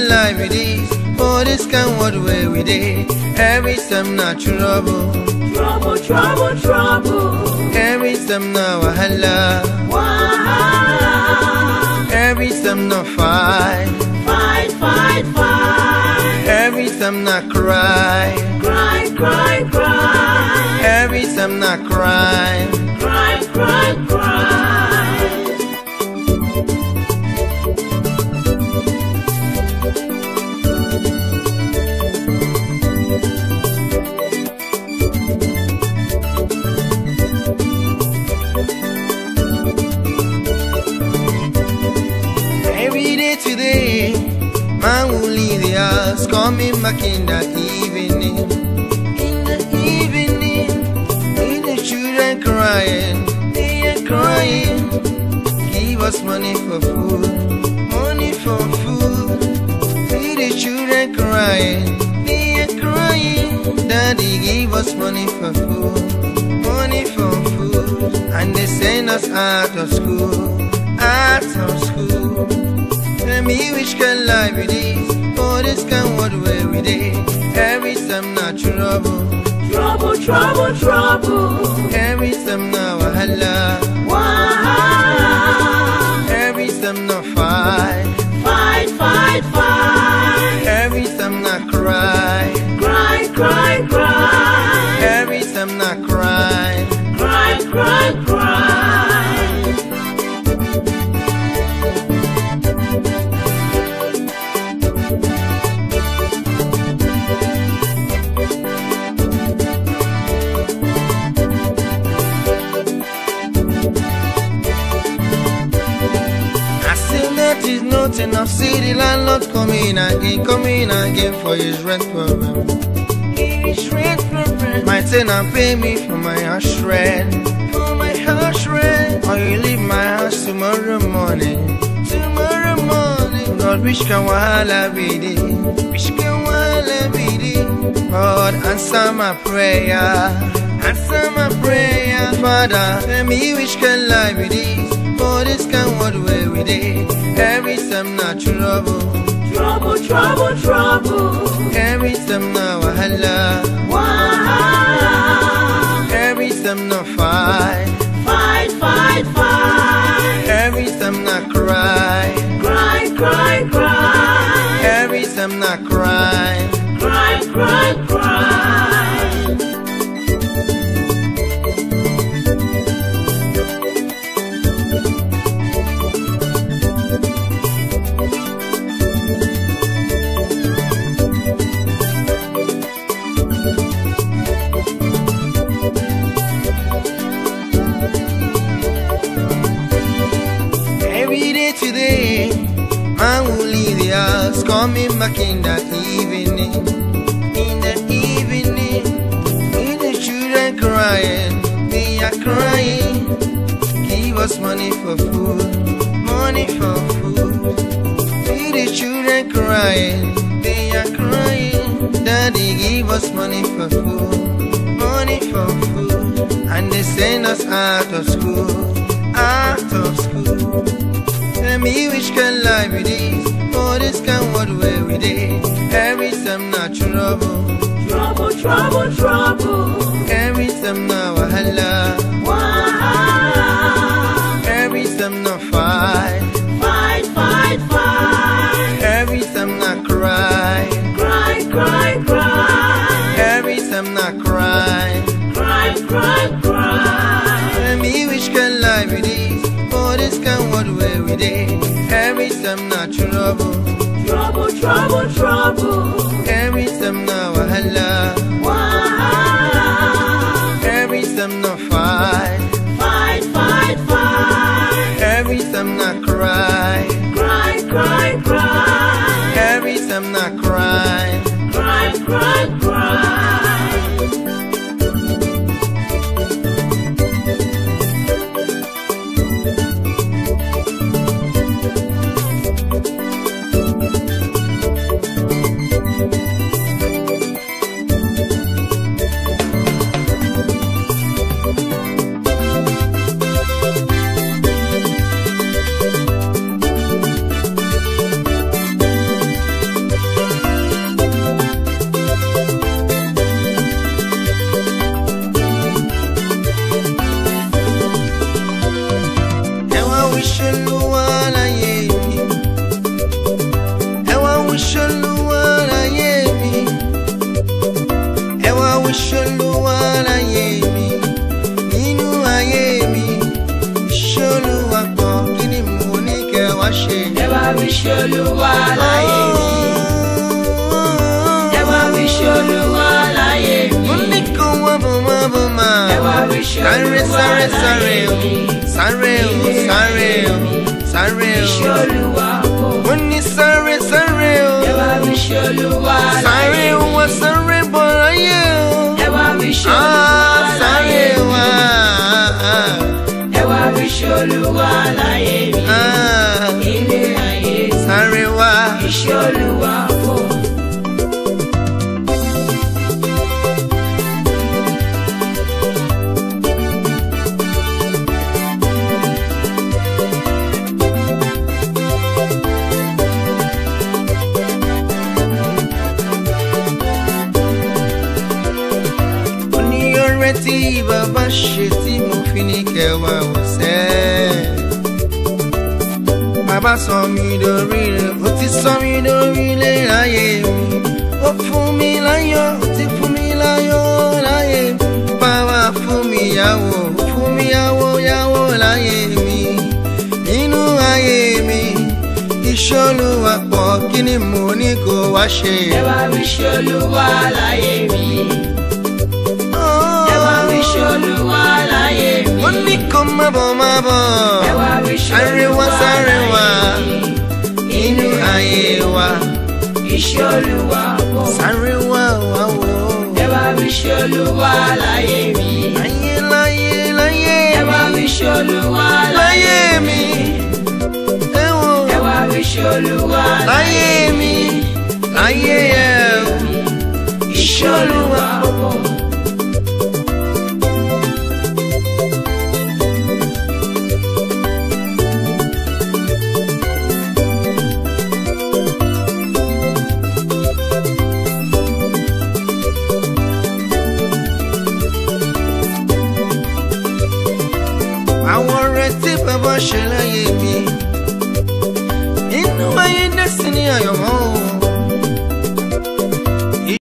can life it is. For this can what way we did. Every time not trouble. Trouble, trouble, trouble. Every time now wahala. Wahala. Every time no fight. Fight, fight, fight. Every time not cry. Cry, cry, cry. Every time not cry. Cry, cry, cry. Every day today, man will leave the house, coming back in the evening. In the evening, see the children crying, they are crying. Give us money for food, money for food. See the children crying, they are crying. Daddy give us money for food, money for food. And they send us out of school, out of school. Tell me which can life it is. For this can what way we did. Every time not trouble. Trouble, trouble, trouble. Every time now wahala. Wahala. Every time no fight. Fight, fight, fight. Every time not cry. Cry, cry, cry. Every time not cry. Cry, cry, cry. Is not enough. See the landlord coming again for his rent problem. His rent problem. My tenant pay me for my house rent, for my house rent. Or you leave my house tomorrow morning, tomorrow morning. Lord, which can wahala be the, which can wahala be the. Lord, answer my prayer, answer my prayer. Father, tell me which can life it is. For this can what way we did. Every time not trouble. Trouble, trouble, trouble. Every time now wahala. Wahala. Every time no fight. Fight, fight, fight. Every time not cry. Cry, cry, cry. Every time not cry. Cry, cry, cry. Today, man will leave the house, coming back in the evening. In the evening, see the children crying, they are crying. Give us money for food, money for food. See the children crying, they are crying. Daddy give us money for food, money for food. And they send us out of school, out of school. Tell me which can life it is. For this can what way we did. Every time not trouble. Trouble, trouble, trouble. Every time now wahala. Wahala. Every time no fight. Fight, fight, fight. Every time not cry. Cry, cry, cry. Every time not cry. Cry, cry, cry. Tell me which can life it is. For this can what way we did. Every time not trouble. Trouble, trouble, trouble. Every time now wahala. Wahala. Every time no fight. Fight, fight, fight. Every time not cry. Cry, cry, cry. Every time not cry. Cry, cry, cry. ṣe Olúwa láyé mi. Ẹ wá wí ṣe Olúwa láyé mi. Mo ní kó wá bọ̀ máa. Ẹ wá wí ṣe Olúwa láyé mi. Sáré o. Iṣẹ́ Olúwa pọ̀. Mo ní sáré o. Ẹ wá wí ṣe Olúwa láyé mi. Sáré bọ̀ láyé o. Ẹ wá wí ṣe Olúwa láyé mi. Ẹ wá wí ṣe Olúwa láyé mi. Ilé ayé sáré wá. Iṣẹ́ Olúwa pọ̀. Tí bàbá ṣe tí mo fi ní kẹwàá ọ̀sẹ̀. Bàbá sọ mí dórí rẹ̀, ó ti sọ mí dórí lé láyé mi. Ó fún mi láyọ̀, ó ti fún mi láyọ̀ láyé mi. Bàbá fún mi yàwó, ó fún mi yàwó láyé mi. Nínú ayé mi, iṣẹ́ Olúwa pọ̀, kí ni mo ní kó wá ṣe? Ẹ wá wí ṣe Olúwa láyé mi. Iṣẹ́ Olúwa láyé mi. Mo ní kó má bọ̀. Ẹ wá wí ṣe Olúwa láyé mi. Inú ayé wa. Iṣẹ́ Olúwa pọ̀. Sáré wá wò. Ẹ wá wí ṣe Olúwa láyé mi. Láyé. Ẹ wá wí ṣe Olúwa láyé mi. Ẹ wá wí ṣe Olúwa láyé mi. Láyé ẹ̀ o. Iṣẹ́ Olúwa pọ̀. Àwọn ọ̀rẹ́ tí bàbá ṣe